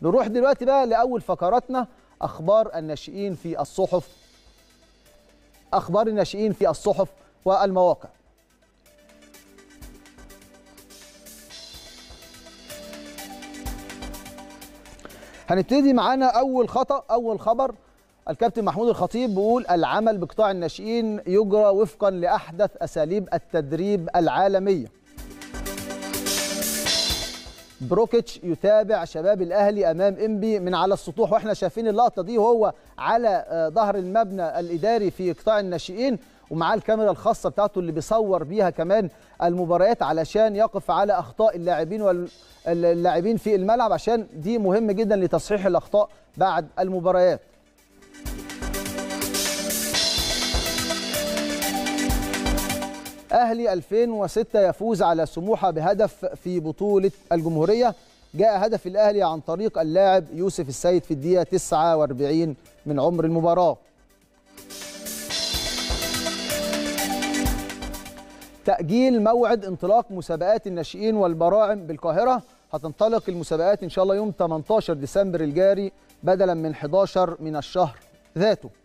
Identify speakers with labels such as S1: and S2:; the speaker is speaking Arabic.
S1: نروح دلوقتي بقى لأول فقراتنا، أخبار الناشئين في الصحف. أخبار الناشئين في الصحف والمواقع. هنبتدي معانا أول خبر. الكابتن محمود الخطيب بيقول العمل بقطاع الناشئين يجرى وفقا لأحدث أساليب التدريب العالمية. بروكيتش يتابع شباب الأهلي أمام إنبي من على السطوح، وإحنا شايفين اللقطة دي وهو على ظهر المبنى الإداري في قطاع الناشئين، ومعاه الكاميرا الخاصة بتاعته اللي بيصور بيها كمان المباريات علشان يقف على أخطاء اللاعبين في الملعب، عشان دي مهم جدا لتصحيح الأخطاء بعد المباريات. أهلي 2006 يفوز على سموحة بهدف في بطولة الجمهورية. جاء هدف الأهلي عن طريق اللاعب يوسف السيد في الدقيقة 49 من عمر المباراة. تأجيل موعد انطلاق مسابقات الناشئين والبراعم بالقاهرة. هتنطلق المسابقات إن شاء الله يوم 18 ديسمبر الجاري بدلا من 11 من الشهر ذاته.